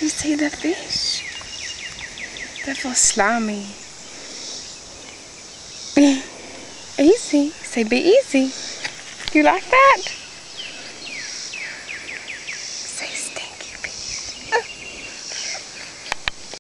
You see the fish? They feel slimy. Easy. Say be easy. You like that?